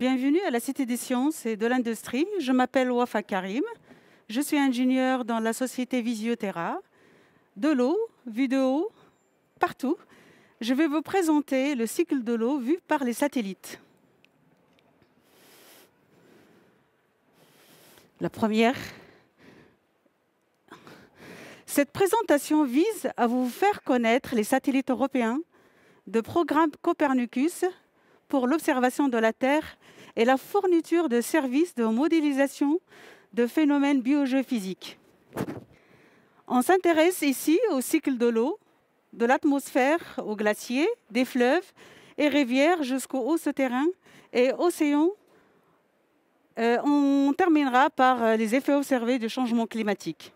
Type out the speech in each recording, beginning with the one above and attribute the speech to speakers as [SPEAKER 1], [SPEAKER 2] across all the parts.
[SPEAKER 1] Bienvenue à la Cité des sciences et de l'industrie. Je m'appelle Wafa Karim. Je suis ingénieure dans la société Visioterra. De l'eau, vue de haut, partout. Je vais vous présenter le cycle de l'eau vu par les satellites. La première. Cette présentation vise à vous faire connaître les satellites européens de programme Copernicus pour l'observation de la Terre et la fourniture de services de modélisation de phénomènes biogéophysiques. On s'intéresse ici au cycle de l'eau, de l'atmosphère aux glaciers, des fleuves et rivières jusqu'aux hauts souterrains et océans. On terminera par les effets observés du changement climatique.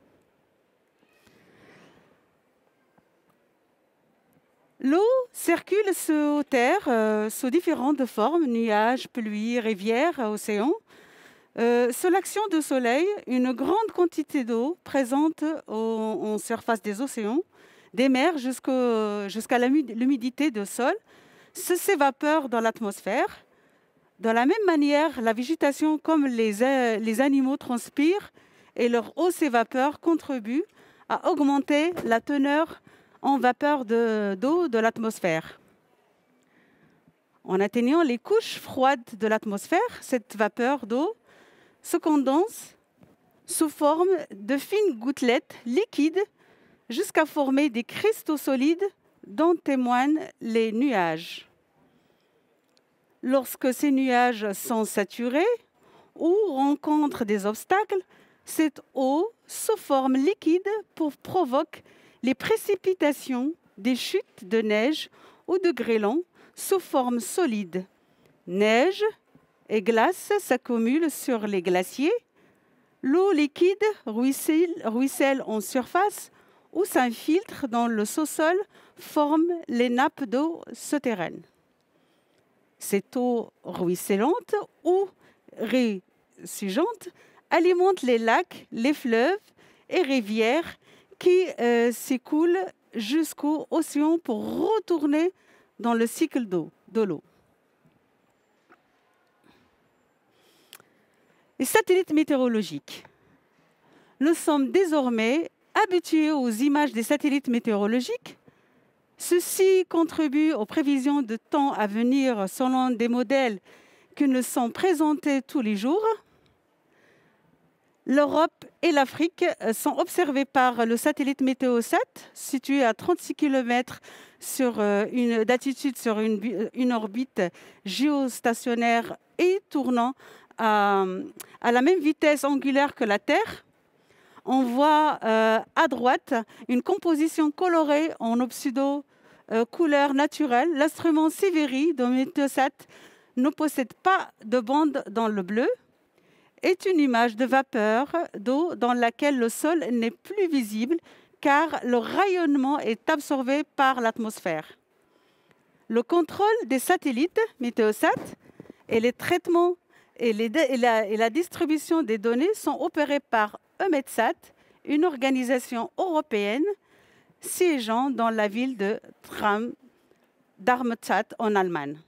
[SPEAKER 1] L'eau circule sur Terre sous différentes formes, nuages, pluie, rivières, océans. Sous l'action du soleil, une grande quantité d'eau présente en surface des océans, des mers jusqu'à l'humidité du sol, s'évapore dans l'atmosphère. De la même manière, la végétation comme les animaux transpirent et leur eau s'évapore contribue à augmenter la teneur en vapeur d'eau de l'atmosphère. En atteignant les couches froides de l'atmosphère, cette vapeur d'eau se condense sous forme de fines gouttelettes liquides jusqu'à former des cristaux solides dont témoignent les nuages. Lorsque ces nuages sont saturés ou rencontrent des obstacles, cette eau sous forme liquide provoque les précipitations des chutes de neige ou de grêlons sous forme solide. Neige et glace s'accumulent sur les glaciers. L'eau liquide ruisselle en surface ou s'infiltre dans le sous-sol, forme les nappes d'eau souterraines. Cette eau ruisselante ou résurgente alimente les lacs, les fleuves et rivières qui s'écoulent jusqu'aux océans pour retourner dans le cycle de l'eau. Les satellites météorologiques. Nous sommes désormais habitués aux images des satellites météorologiques. Ceux-ci contribuent aux prévisions de temps à venir selon des modèles qui nous sont présentés tous les jours. L'Europe et l'Afrique sont observées par le satellite Météosat, situé à 36 km d'altitude sur une orbite géostationnaire et tournant à la même vitesse angulaire que la Terre. On voit à droite une composition colorée en pseudo-couleur naturelle. L'instrument Siveri de Météosat ne possède pas de bande dans le bleu. Est une image de vapeur d'eau dans laquelle le sol n'est plus visible car le rayonnement est absorbé par l'atmosphère. Le contrôle des satellites Météosat et les traitements et la distribution des données sont opérés par EUMETSAT, une organisation européenne siégeant dans la ville de Darmstadt en Allemagne.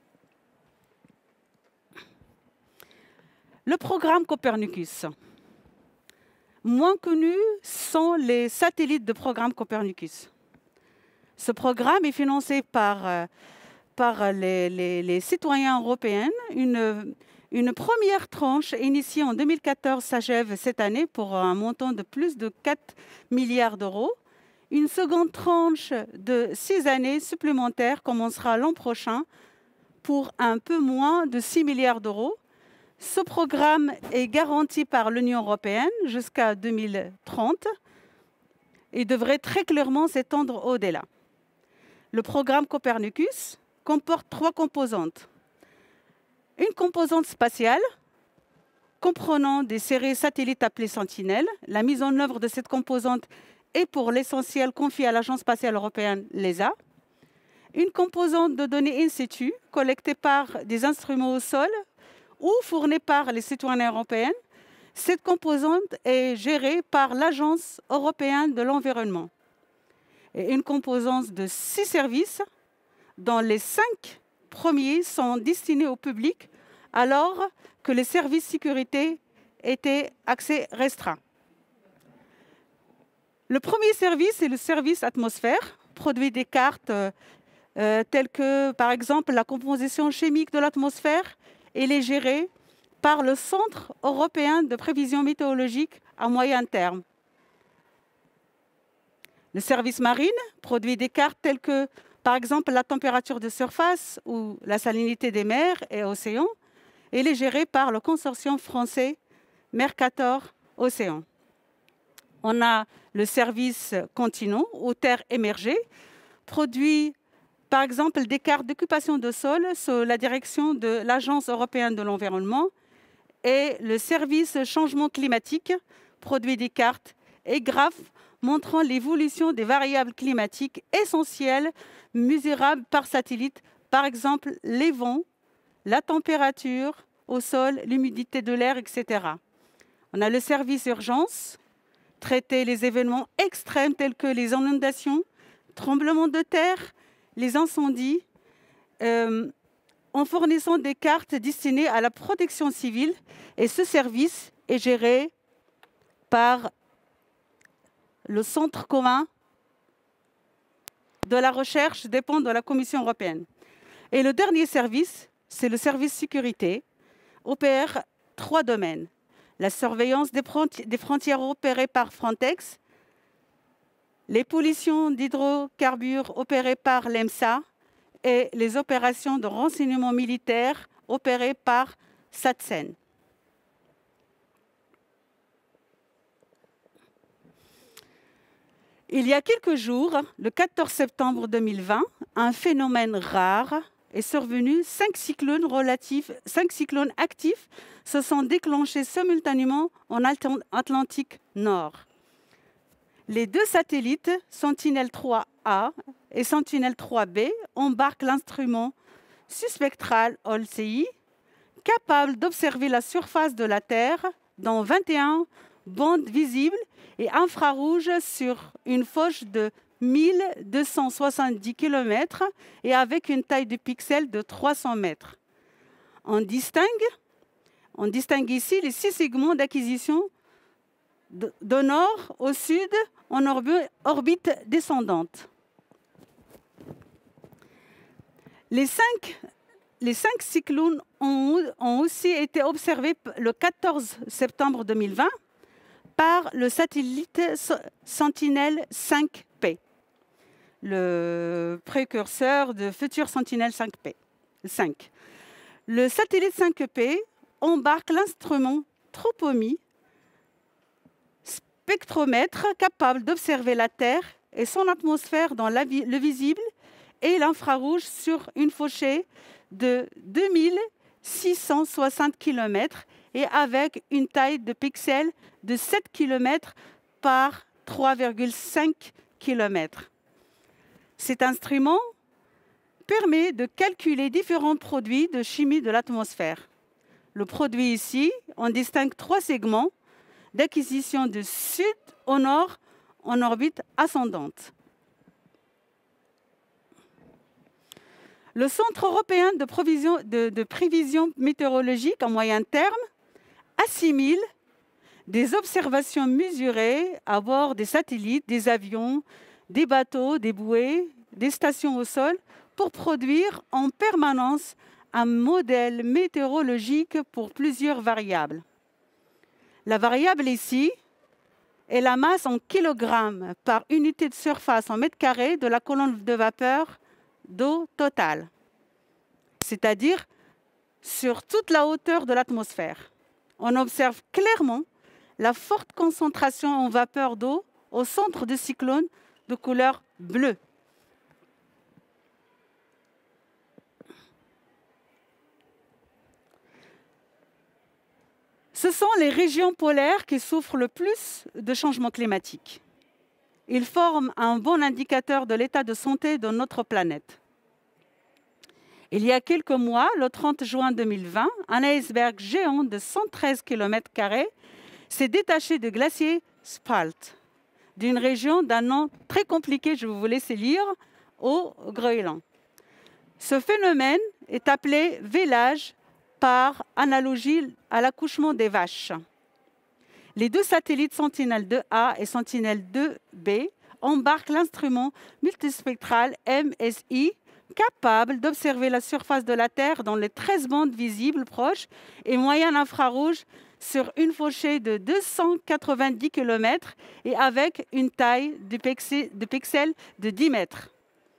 [SPEAKER 1] Le programme Copernicus. Moins connus sont les satellites de programme Copernicus. Ce programme est financé par les citoyens européens. Une première tranche initiée en 2014 s'achève cette année pour un montant de plus de 4 milliards d'euros. Une seconde tranche de 6 années supplémentaires commencera l'an prochain pour un peu moins de 6 milliards d'euros. Ce programme est garanti par l'Union européenne jusqu'à 2030 et devrait très clairement s'étendre au-delà. Le programme Copernicus comporte 3 composantes. Une composante spatiale comprenant des séries satellites appelées Sentinelle. La mise en œuvre de cette composante est pour l'essentiel confiée à l'Agence spatiale européenne, l'ESA. Une composante de données in situ collectées par des instruments au sol ou fournies par les citoyens européens. Cette composante est gérée par l'Agence européenne de l'environnement. Et une composante de 6 services, dont les 5 premiers sont destinés au public, alors que les services sécurité étaient accès restreint. Le premier service est le service atmosphère, produit des cartes telles que, par exemple, la composition chimique de l'atmosphère. Elle est gérée par le Centre européen de prévision météorologique à moyen terme. Le service marine produit des cartes telles que, par exemple, la température de surface ou la salinité des mers et océans. Elle est gérée par le consortium français Mercator Océan. On a le service continent aux terres émergées, produit par exemple des cartes d'occupation de sol sous la direction de l'Agence européenne de l'environnement, et le service changement climatique produit des cartes et graphes montrant l'évolution des variables climatiques essentielles mesurables par satellite, par exemple les vents, la température au sol, l'humidité de l'air, etc. On a le service urgence, traiter les événements extrêmes tels que les inondations, tremblements de terre, les incendies, en fournissant des cartes destinées à la protection civile. Et ce service est géré par le Centre commun de la recherche, dépend de la Commission européenne. Et le dernier service, c'est le service sécurité, opère 3 domaines. La surveillance des frontières opérée par Frontex, les pollutions d'hydrocarbures opérées par l'EMSA et les opérations de renseignement militaire opérées par SATCEN. Il y a quelques jours, le 14 septembre 2020, un phénomène rare est survenu. 5 cyclones actifs se sont déclenchés simultanément en Atlantique Nord. Les 2 satellites, Sentinel-3A et Sentinel-3B, embarquent l'instrument subspectral HOLCI, capable d'observer la surface de la Terre dans 21 bandes visibles et infrarouges sur une fourche de 1270 km et avec une taille de pixels de 300 mètres. On distingue ici les 6 segments d'acquisition de nord au sud en orbite descendante. Les 5 cyclones ont aussi été observés le 14 septembre 2020 par le satellite Sentinel-5P, le précurseur de futur Sentinel-5P. Le satellite 5P embarque l'instrument Tropomie, spectromètre capable d'observer la Terre et son atmosphère dans le visible et l'infrarouge sur une fourchée de 2660 km et avec une taille de pixels de 7 km par 3,5 km. Cet instrument permet de calculer différents produits de chimie de l'atmosphère. Le produit ici, on distingue 3 segments d'acquisition de sud au nord en orbite ascendante. Le Centre européen de prévision météorologique à moyen terme assimile des observations mesurées à bord des satellites, des avions, des bateaux, des bouées, des stations au sol pour produire en permanence un modèle météorologique pour plusieurs variables. La variable ici est la masse en kilogrammes par unité de surface en mètres carrés de la colonne de vapeur d'eau totale, c'est-à-dire sur toute la hauteur de l'atmosphère. On observe clairement la forte concentration en vapeur d'eau au centre du cyclone de couleur bleue. Ce sont les régions polaires qui souffrent le plus de changements climatiques. Ils forment un bon indicateur de l'état de santé de notre planète. Il y a quelques mois, le 30 juin 2020, un iceberg géant de 113 km² s'est détaché du glacier Spalt, d'une région d'un nom très compliqué, je vous laisse lire, au Groenland. Ce phénomène est appelé vélage par analogie à l'accouchement des vaches. Les deux satellites Sentinelle-2A et Sentinelle-2B embarquent l'instrument multispectral MSI, capable d'observer la surface de la Terre dans les 13 bandes visibles proches et moyennes infrarouges sur une fourchette de 290 km et avec une taille de pixels de 10 mètres.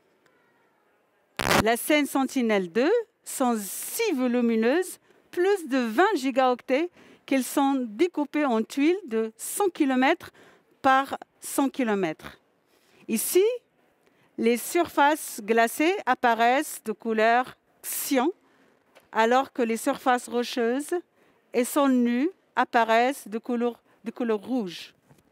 [SPEAKER 1] La scène Sentinelle-2 sont si volumineuses, plus de 20 gigaoctets, qu'elles sont découpées en tuiles de 100 km par 100 km. Ici, les surfaces glacées apparaissent de couleur cyan, alors que les surfaces rocheuses et sol nu apparaissent de couleur rouge.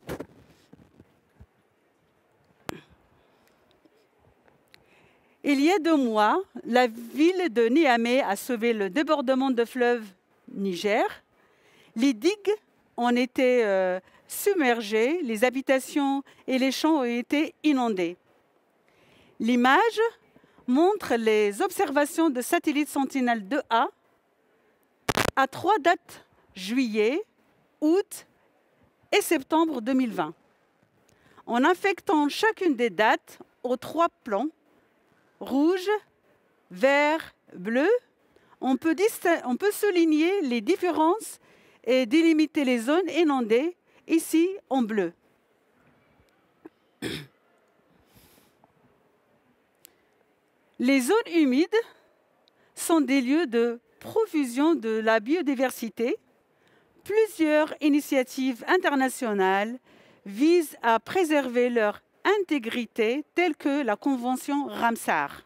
[SPEAKER 1] Il y a 2 mois, la ville de Niamey a sauvé le débordement de fleuve Niger. Les digues ont été submergées, les habitations et les champs ont été inondés. L'image montre les observations de satellites Sentinelle-2A à 3 dates: juillet, août et septembre 2020. En affectant chacune des dates aux 3 plans, rouge, vert, bleu, on peut souligner les différences et délimiter les zones inondées, ici en bleu. Les zones humides sont des lieux de profusion de la biodiversité. Plusieurs initiatives internationales visent à préserver leur intégrité, telle que la Convention Ramsar.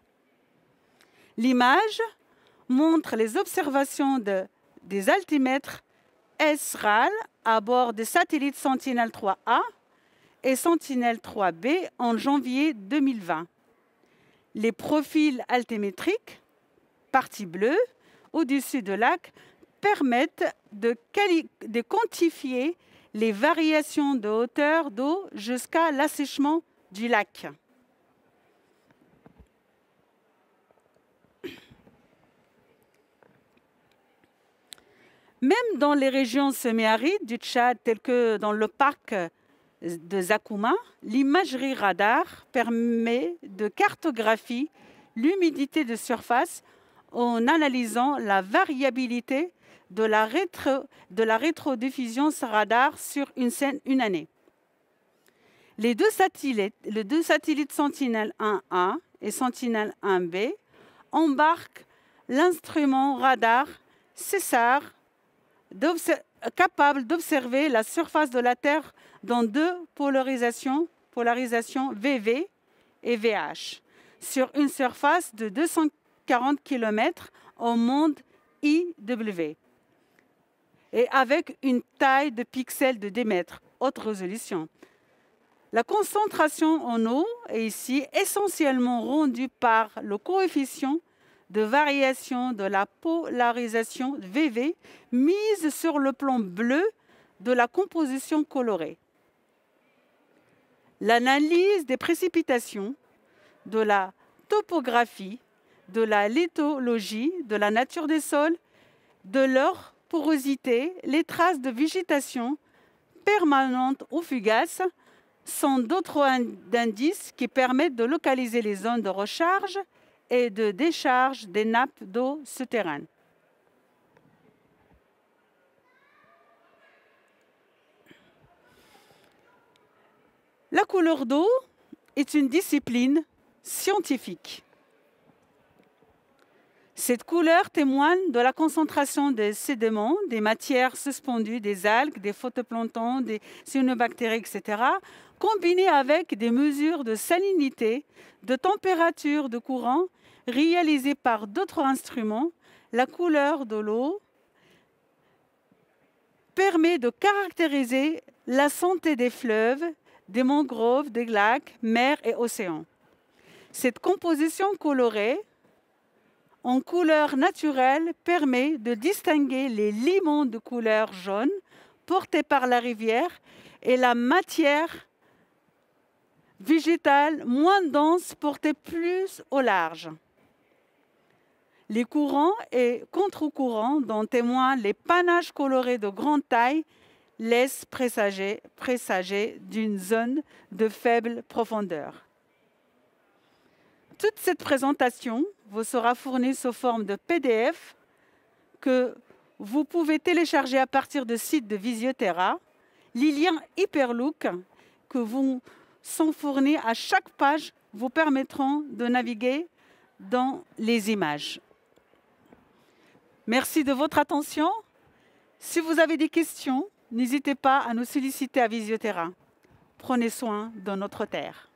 [SPEAKER 1] L'image montre les observations des altimètres SRAL à bord des satellites Sentinelle-3A et Sentinelle-3B en janvier 2020. Les profils altimétriques, partie bleue, au-dessus du lac, permettent de quantifier les variations de hauteur d'eau jusqu'à l'assèchement du lac. Même dans les régions semi-arides du Tchad, telles que dans le parc de Zakouma, l'imagerie radar permet de cartographier l'humidité de surface en analysant la variabilité de la rétrodiffusion radar sur une année. Les deux satellites Sentinelle-1A et Sentinelle-1B embarquent l'instrument radar César, capable d'observer la surface de la Terre dans 2 polarisations VV et VH, sur une surface de 240 km au monde IW, et avec une taille de pixels de 10 mètres, haute résolution. La concentration en eau est ici essentiellement rendue par le coefficient de variation de la polarisation VV mise sur le plan bleu de la composition colorée. L'analyse des précipitations, de la topographie, de la lithologie, de la nature des sols, de leur porosité, les traces de végétation permanente ou fugace sont d'autres indices qui permettent de localiser les zones de recharge et de décharge des nappes d'eau souterraines. La couleur d'eau est une discipline scientifique. Cette couleur témoigne de la concentration des sédiments, des matières suspendues, des algues, des phytoplanctons, des cyanobactéries, etc., combinées avec des mesures de salinité, de température, de courant, réalisées par d'autres instruments. La couleur de l'eau permet de caractériser la santé des fleuves, des mangroves, des lacs, mers et océans. Cette composition colorée en couleur naturelle permet de distinguer les limons de couleur jaune portés par la rivière et la matière végétale moins dense portée plus au large. Les courants et contre-courants dont témoignent les panaches colorés de grande taille laissent présager d'une zone de faible profondeur. Toute cette présentation vous sera fournie sous forme de PDF que vous pouvez télécharger à partir du site de Visioterra. Les liens Hyperlook que vous sont fournis à chaque page vous permettront de naviguer dans les images. Merci de votre attention. Si vous avez des questions, n'hésitez pas à nous solliciter à Visioterra. Prenez soin de notre terre.